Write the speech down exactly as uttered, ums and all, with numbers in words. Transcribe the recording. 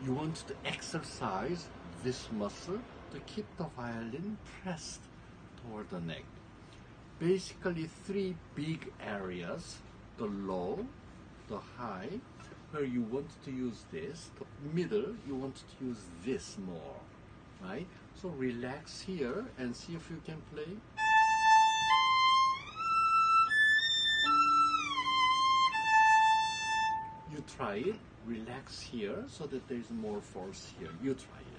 you want to exercise this muscle to keep the violin pressed toward the neck. Basically three big areas, the low, the high, where you want to use this, the middle, you want to use this more, right? So relax here and see if you can play. You try it, relax here so that there is more force here. You try it.